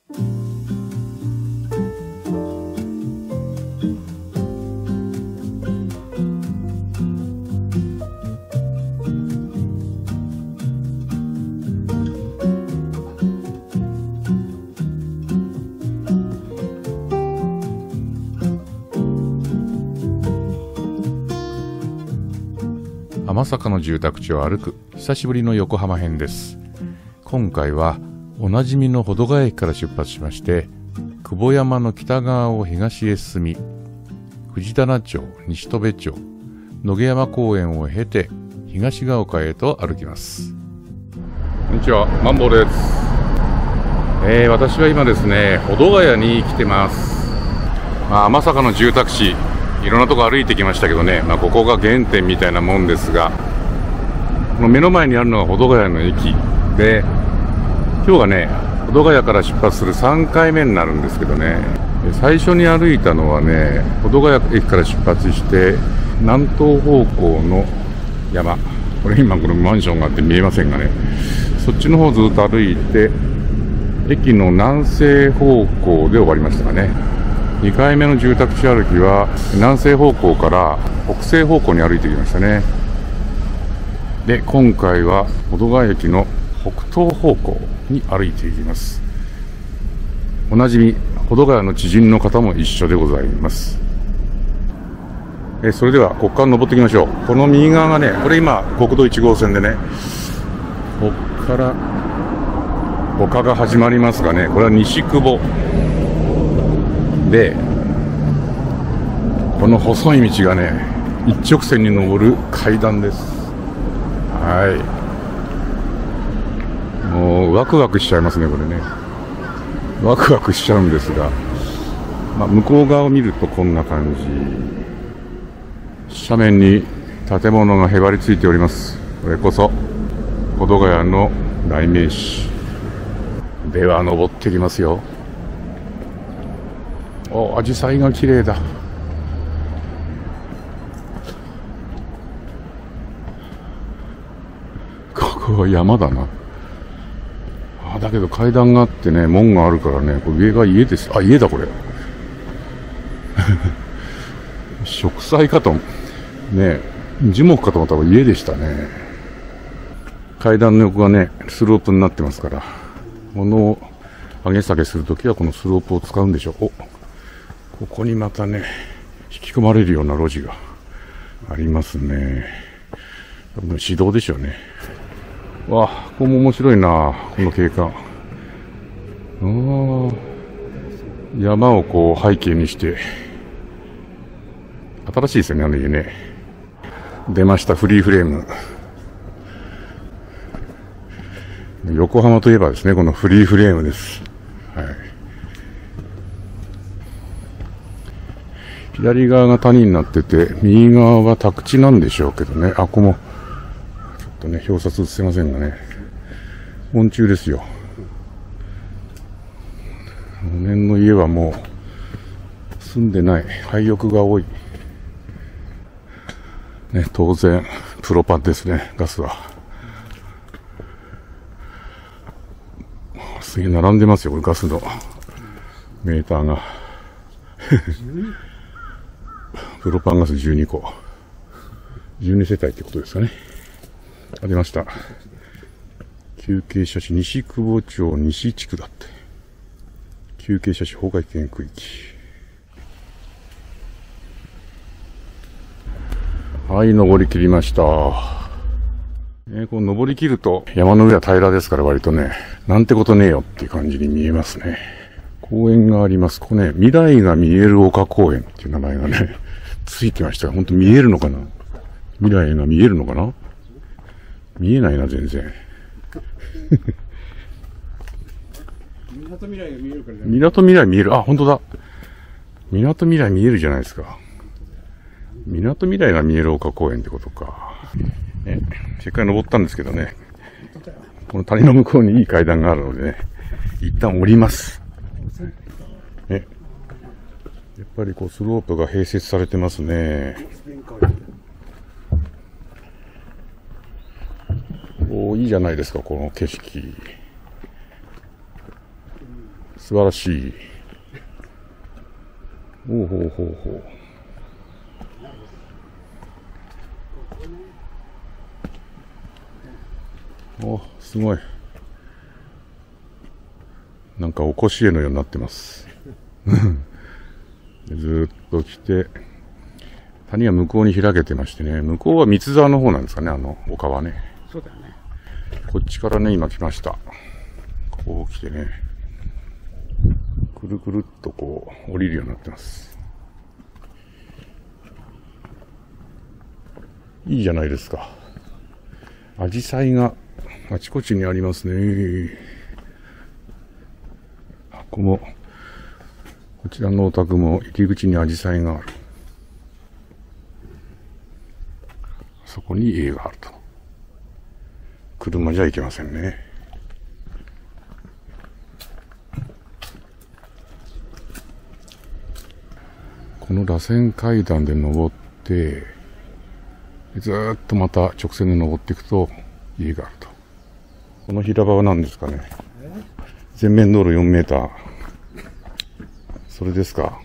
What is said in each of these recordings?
天坂の住宅地を歩く久しぶりの横浜編です。今回はおなじみの保土ヶ谷駅から出発しまして、久保山の北側を東へ進み、藤棚町、西戸部町、野毛山公園を経て東ヶ丘へと歩きます。こんにちは、マンボウです。私は今ですね、保土ヶ谷に来てます。天坂の住宅地、いろんなとこ歩いてきましたけどね、ここが原点みたいなもんですが、この目の前にあるのが保土ヶ谷の駅で、今日がね、保土ヶ谷から出発する3回目になるんですけどね、最初に歩いたのはね、保土ヶ谷駅から出発して南東方向の山、これ今このマンションがあって見えませんがね、そっちの方ずっと歩いて駅の南西方向で終わりましたかね。2回目の住宅地歩きは南西方向から北西方向に歩いてきましたね。で、今回は保土ヶ谷駅の北東方向に歩いていきます。おなじみ保土ヶ谷の知人の方も一緒でございます。それではここから登っていきましょう。この右側がね、これ今国道1号線でね、ここから丘が始まりますがね、これは西久保で、この細い道がね、一直線に登る階段です。はい。もうワクワクしちゃいますね、これね。ワクワクしちゃうんですが、向こう側を見るとこんな感じ。斜面に建物がへばりついております。これこそ保土ヶ谷の代名詞では登ってきますよ。アジサイが綺麗だ。ここは山だな。だけど階段があってね、門があるからね、これ上が家です。家だこれ。植栽かとね、樹木かと思ったら家でしたね。階段の横がね、スロープになってますから、物を上げ下げするときはこのスロープを使うんでしょう。ここにまたね、引き込まれるような路地がありますね。多分市道でしょうね。ここも面白いな、この景観。山をこう背景にして、新しいですよね、あの家ね。出ました、フリーフレーム。横浜といえばですね、このフリーフレームです。はい。左側が谷になってて、右側は宅地なんでしょうけどね。ここも、ちょっとね、表札映せませんがね。盆中ですよ。路面の家はもう、住んでない。廃屋が多い。ね、当然、プロパンですね、ガスは。すげえ並んでますよ、これガスのメーターが。プロパンガス12個。12世帯ってことですかね。出ました。急傾斜地、西久保町西地区だって。急傾斜地崩壊危険区域。はい、登り切りました。こう登り切ると山の上は平らですから割とね、なんてことねえよっていう感じに見えますね。公園があります。ここね、未来が見える丘公園っていう名前がね、ついてましたが、ほんと見えるのかな？未来が見えるのかな？見えないな、全然。 港未来が見えるからね。 港未来見える。ほんとだ。港未来見えるじゃないですか。港未来が見える丘公園ってことか。せっかく登ったんですけどね、この谷の向こうにいい階段があるのでね、一旦降ります。やっぱりこうスロープが併設されてますね。いいじゃないですか、この景色。 素晴らしい。ほうほうほうほう。お、すごい。なんかおこし絵のようになってます。ずーっと来て、谷は向こうに開けてましてね、向こうは三沢の方なんですかね、丘はね。 そうだよね。 こっちからね、今来ました。こう来てね、くるくるっとこう、降りるようになってます。いいじゃないですか。アジサイがあちこちにありますね。ここも、こちらのお宅も入り口にアジサイがある。そこに家があると。車じゃ行けませんね。この螺旋階段で登って、ずーっとまた直線で登っていくと家があると。この平場は何ですかね。全面道路4メーター。それですか。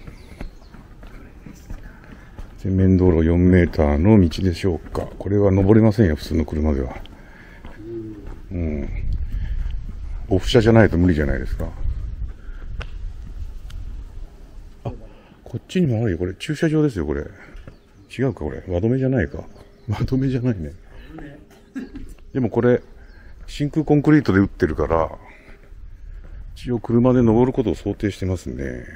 全面道路4メーターの道でしょうか。これは登れませんよ、普通の車では。うん。オフ車じゃないと無理じゃないですか。あ、こっちにもあるよ。これ駐車場ですよ、これ。違うか、これ。輪止めじゃないか。輪止めじゃないね。でもこれ、真空コンクリートで打ってるから、一応車で登ることを想定してますね。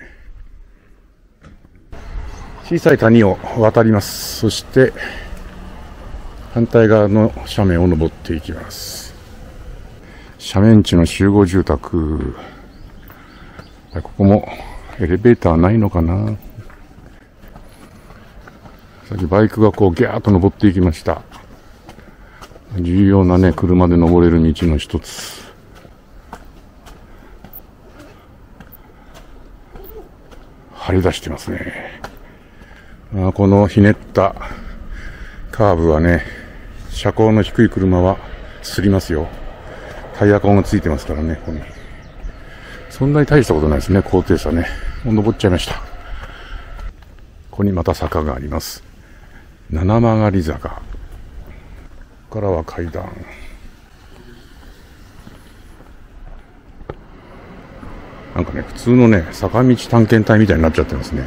小さい谷を渡ります。そして、反対側の斜面を登っていきます。斜面地の集合住宅。ここもエレベーターないのかな。さっきバイクがこうギャーッと登っていきました。重要なね、車で登れる道の一つ。張り出してますね。このひねったカーブはね、車高の低い車は擦りますよ。タイヤ痕がついてますからね、ここに。そんなに大したことないですね、高低差ね。もう登っちゃいました。ここにまた坂があります。七曲り坂。ここからは階段。なんかね、普通のね、坂道探検隊みたいになっちゃってますね。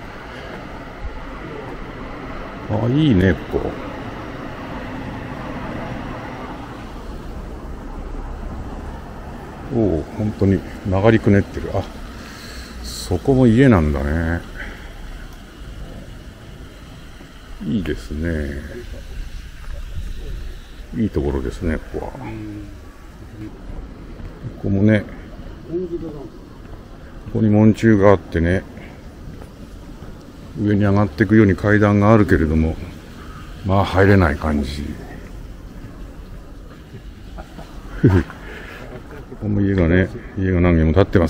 あ、いいね、ここ。おお、本当に曲がりくねってる。あ、そこも家なんだね。いいですね。いいところですね、ここは。ここもね、ここに門柱があってね、上に上がっていくように階段があるけれども、まあ入れない感じ。ここも家が何軒も建ってます。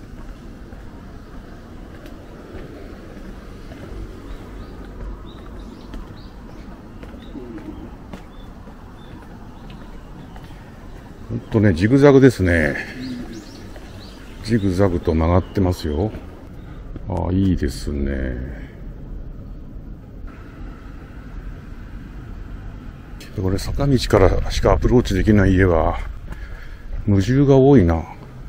ほんとね、ジグザグですね。ジグザグと曲がってますよ。ああ、いいですね。これ坂道からしかアプローチできない家は無住が多いな。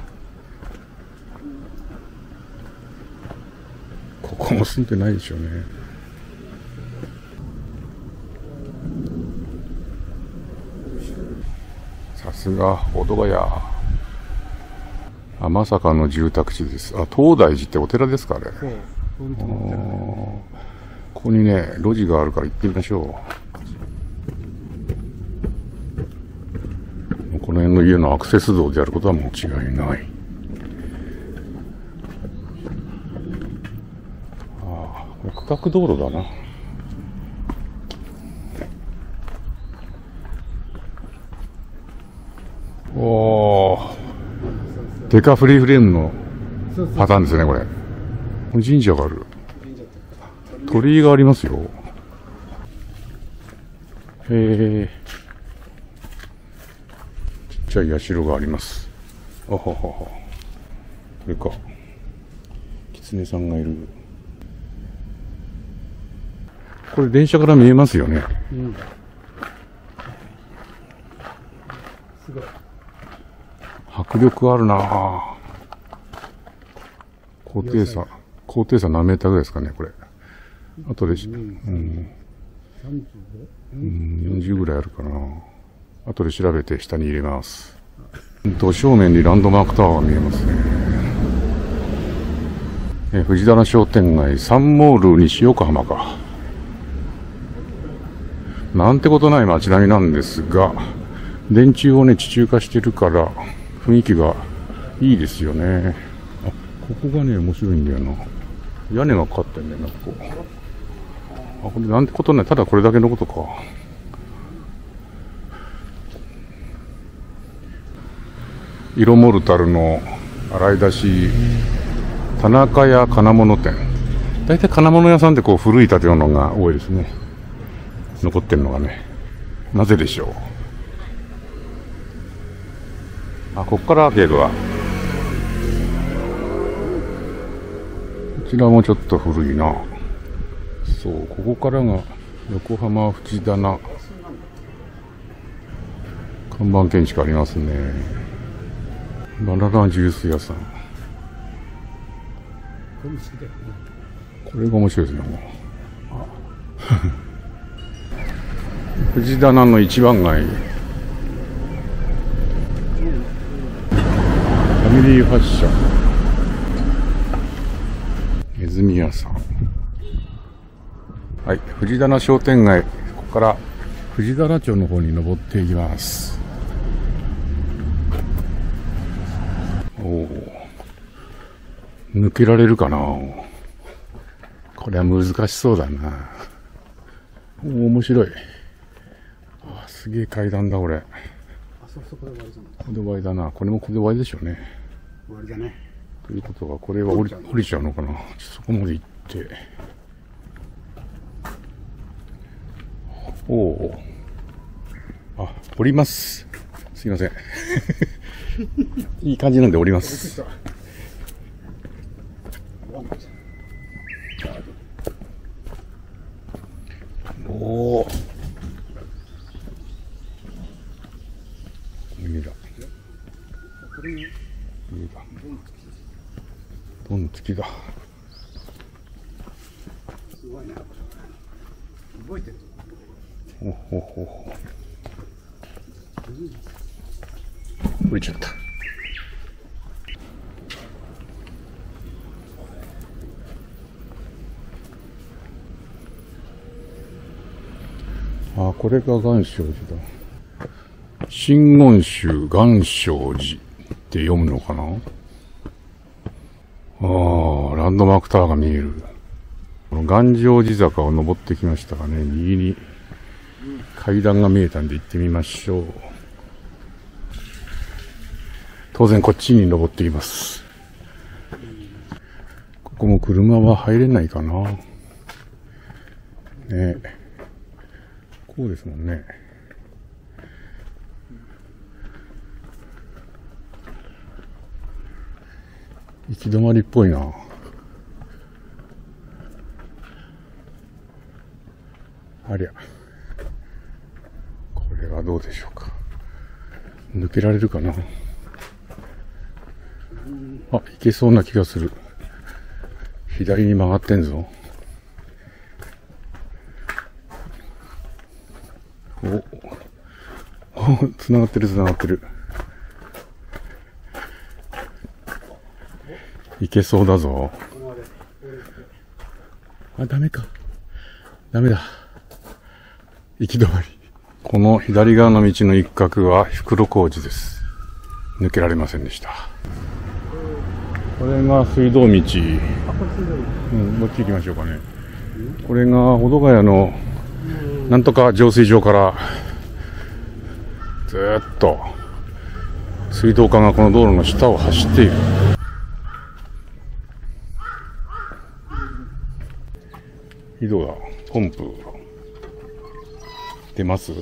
ここも住んでないでしょうね。さすが保土ヶ谷。まさかの住宅地です。東大寺ってお寺ですか、あれ。そう。ここにね、路地があるから行ってみましょう。この辺の家のアクセス道であることはもう違いない。これ区画道路だな。おー。デカフリーフレームのパターンですね、これ。神社がある。鳥居がありますよ。ちっちゃい社があります。おほほほ。 れか。狐さんがいる。これ電車から見えますよね。 うん。すごい。 迫力あるなぁ。高低差何メーターぐらいですかね、これ。あとで40ぐらいあるかな。後で調べて下に入れます。正面にランドマークタワーが見えますね。藤棚商店街サンモール西横浜か。なんてことない街並みなんですが、電柱をね地中化してるから雰囲気がいいですよね。あ、ここがね面白いんだよな。屋根がかかってんね、なんかこう。あ、これなんてことない、ただこれだけのことか。色モルタルの洗い出し、田中屋金物店。大体金物屋さんってこう古い建物が多いですね。残ってるのがね。なぜでしょう。あ、こっからアーケードは。こちらもちょっと古いな。そう、ここからが横浜藤棚。看板建築ありますね。バナナジュース屋さん。これが面白いですね。藤棚の一番街。ファミリーファッション。泉屋さん。はい、藤棚商店街。ここから藤棚町の方に登っていきます。おお。抜けられるかな。これは難しそうだな。おお、面白い。あ、すげえ階段だ、これ。あ、 そこで終わりじゃない。 ここで終わりだな。これもここで終わりでしょうね。 終わりだね。 ということは、これは降りちゃうのかな。そこまで行って。おお。あ、降ります。すいません。いい感じなんで降ります。おお。海だ。海だ。どんつきだ。 すごいな。覚えてる。 ほほほほ。降りちゃった。あ、これが岩松寺だ。真言宗岩松寺って読むのかな。ああ、ランドマークタワーが見える。この岩松寺坂を登ってきましたがね、右に階段が見えたんで行ってみましょう。当然こっちに登ってきます。ここも車は入れないかな。ねえ。こうですもんね。行き止まりっぽいな。ありゃ。これはどうでしょうか。抜けられるかな。あ、行けそうな気がする。左に曲がってんぞ。お、繋がってる繋がってる。行けそうだぞ。あ、ダメか。ダメだ。行き止まり。この左側の道の一角は袋小路です。抜けられませんでした。これが水道道。うん、こっち行きましょうかね。これが保土ヶ谷のなんとか浄水場からずーっと水道管がこの道路の下を走っている。井戸がポンプ出ます？ そうだね。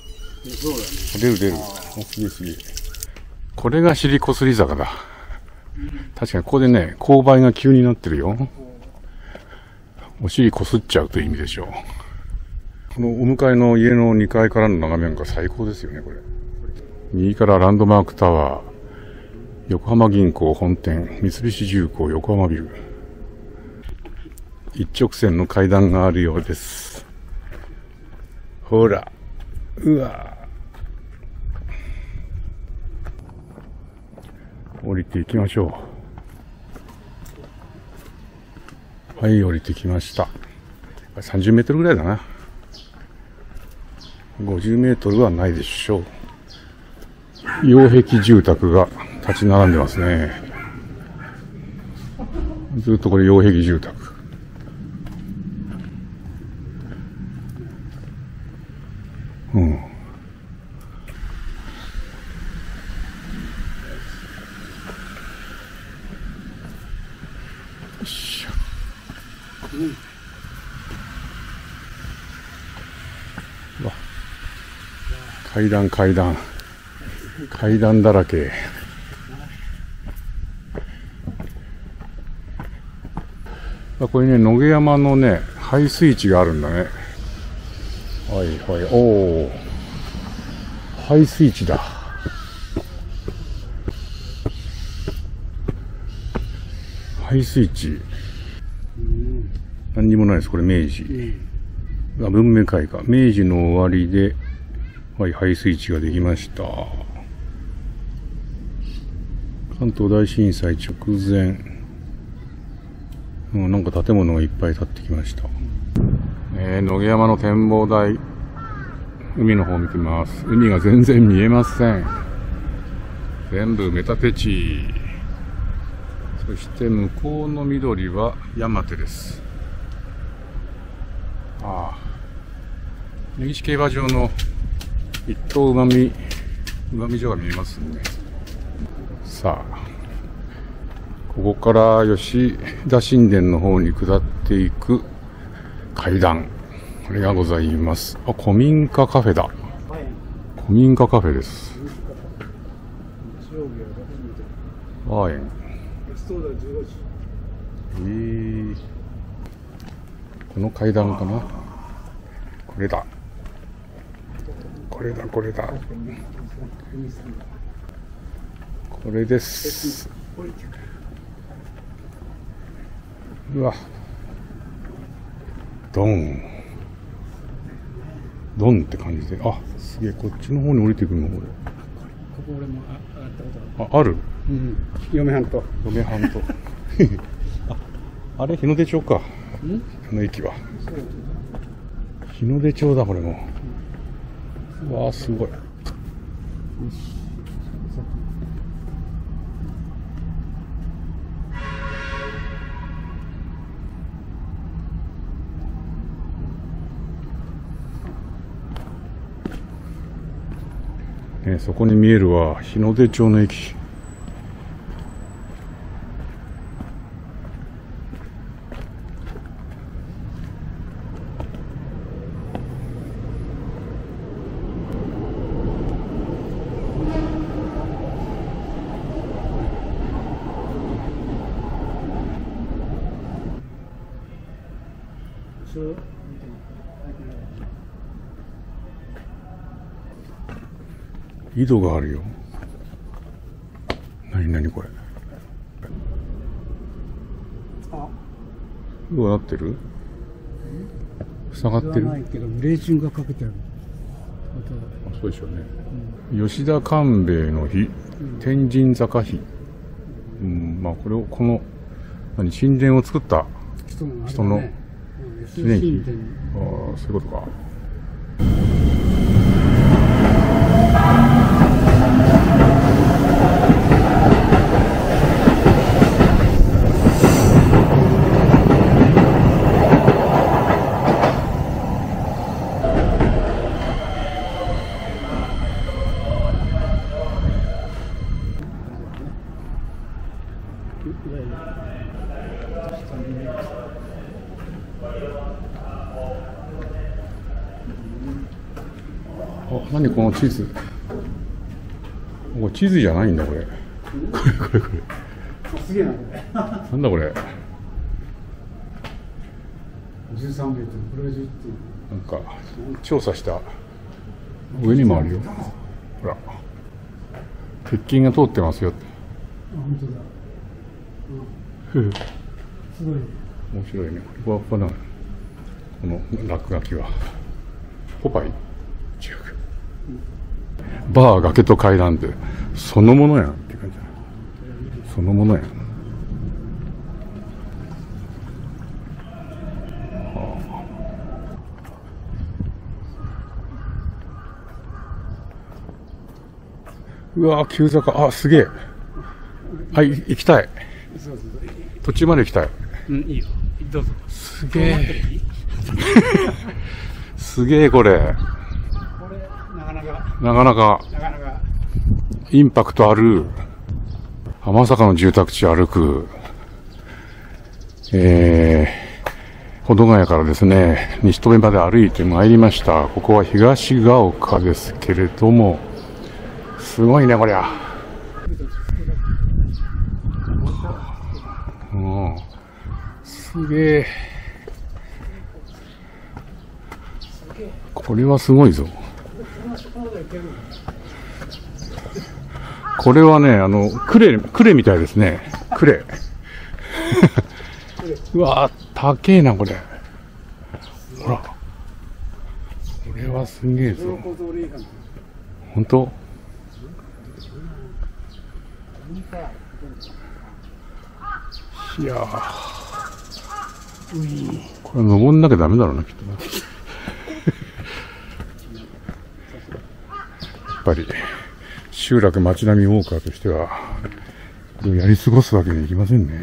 出る。お、すげえすげえ。これが尻こすり坂だ。 確かにここでね、勾配が急になってるよ。お尻こすっちゃうという意味でしょう。このお迎えの家の2階からの眺めなんか最高ですよね、これ。右からランドマークタワー、横浜銀行本店、三菱重工横浜ビル。一直線の階段があるようです。ほら、うわ降りていきましょう。はい、降りてきました。30メートルぐらいだな。50メートルはないでしょう。擁壁住宅が立ち並んでますね。ずっとこれ擁壁住宅。うん。よっしゃ。うわ、階段階段階段だらけ。これね、野毛山のね、排水池があるんだね。はいはい、おお、排水池だ。排水池。何にもないです。これ明治。文明開化。明治の終わりで、はい、排水池ができました。関東大震災直前。なんか建物がいっぱい建ってきました。野毛山の展望台。海の方を見てみます。海が全然見えません。全部埋め立て地。そして向こうの緑は山手です。ああ。根岸競馬場の一等うまみ所が見えますね。さあ、ここから吉田神殿の方に下っていく階段、これがございます。あ、古民家カフェだ。古民家カフェです。はい。この階段かな。これだ。これだ、これだ。これです。うわ。ドン。ドンって感じで。あ、すげえ、こっちの方に降りてくるの、これ。 ここ俺も上がったことある。ある？ うん。嫁はんと。 嫁はんと。あれ、日の出町か。この駅は。日の出町だ、これも。うわー、すごい。そこに見えるは日の出町の駅。井戸があるよ。なにこれ。どうなってる？塞がってる？ ないけどレーチンがかけてある。 あ、そうでしょうね。吉田官兵衛の日、天神坂日。まあこれをこの神殿を作った人の記念碑。ああ、そういうことか。何この地図。これ地図じゃないんだ、これ。これ。 すげえな、これ。 なんだこれ。 13メートル、これが11っていう。 なんか調査した上にもあるよ。ほら、鉄筋が通ってますよって。 あ、本当だ。すごい。 面白いね。ふわふわなこの落書きは。ポパイ？違う。バー、崖と階段ってそのものやんって感じだ。そのものやん。うわー、急坂。あ、すげえ。はい、行きたい。 そうそうそう。 途中まで行きたい。 うん、いいよ。どうぞ。 すげえ。すげえ、これ。 これ、なかなか。 なかなか、インパクトある、浜坂の住宅地を歩く、保土ヶ谷からですね、西戸部まで歩いてまいりました。ここは東が丘ですけれども、すごいね、こりゃ。うん、すげえ。これはすごいぞ。これはね、クレみたいですね。クレ。うわぁ、高えな、これ。ほら。これはすげえぞ。ほんと？いやー。これ登んなきゃダメだろうな、きっとな。やっぱり。集落町並みウォーカーとしては、これをやり過ごすわけにはいきませんね。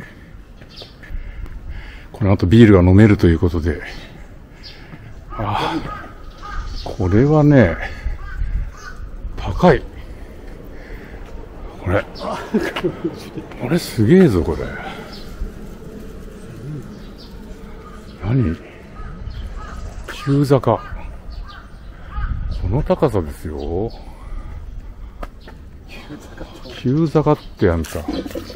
この後ビールが飲めるということで、あ、これはね、高い。これすげえぞ、これ。何？急坂。この高さですよ。急坂ってあんた。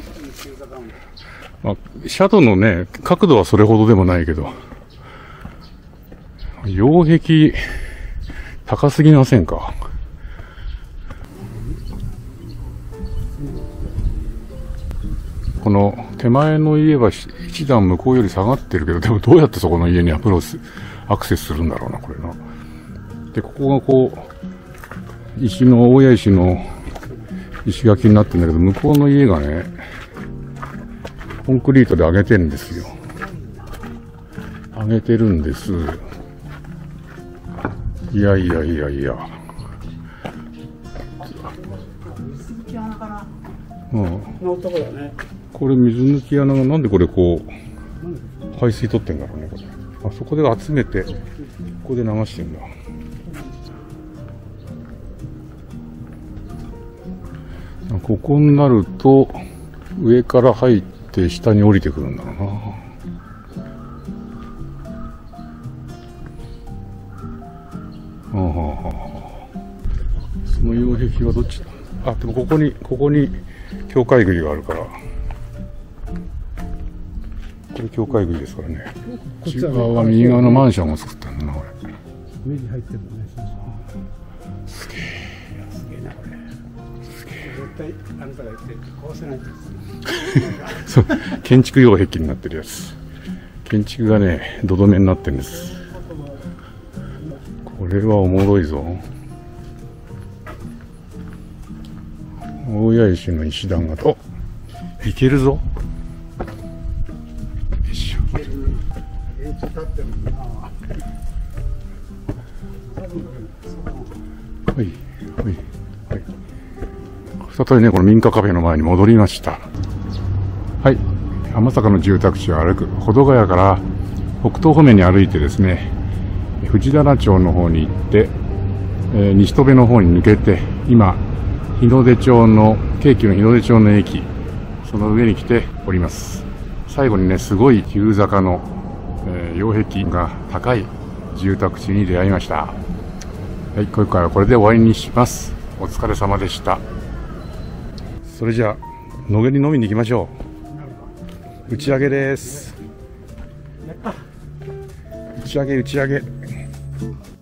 まあ、シャドウのね、角度はそれほどでもないけど、擁壁、高すぎませんか？この手前の家は一段向こうより下がってるけど、でもどうやってそこの家にアクセスするんだろうな、これな。で、ここがこう、大谷石の石垣になってるんだけど、向こうの家がね、コンクリートで上げてるんですよ。上げてるんです。いや。うん。 のとこだね。 これ水抜き穴がなんでこれこう、排水取ってんだろうね、これ。あそこで集めて、ここで流してんだ。ここになると、上から入って下に降りてくるんだろうな。その擁壁はどっちだ？あ、でもここに境界杭があるから。これ境界杭ですからね。内側は右側のマンションを作ったんだな、これ。 上に入ってるもんね。 すげえな、これ。すげえ。 絶対あなたが言って壊せないんです。 そう、建築擁壁になってるやつ。建築がね、土留めになってるんです。これはおもろいぞ。大谷石の石段が、お、いけるぞ。よいしょ。はい。再びね、この民家カフェの前に戻りました。はい。浜坂の住宅地を歩く保土ヶ谷から北東方面に歩いてですね、藤棚町の方に行って、西戸部の方に抜けて、今、京急の日の出町の駅、その上に来ております。最後にね、すごい急坂の、擁壁が高い住宅地に出会いました。はい、今回はこれで終わりにします。お疲れ様でした。それじゃあ、野毛に飲みに行きましょう。 打ち上げです。 やった。 打ち上げ。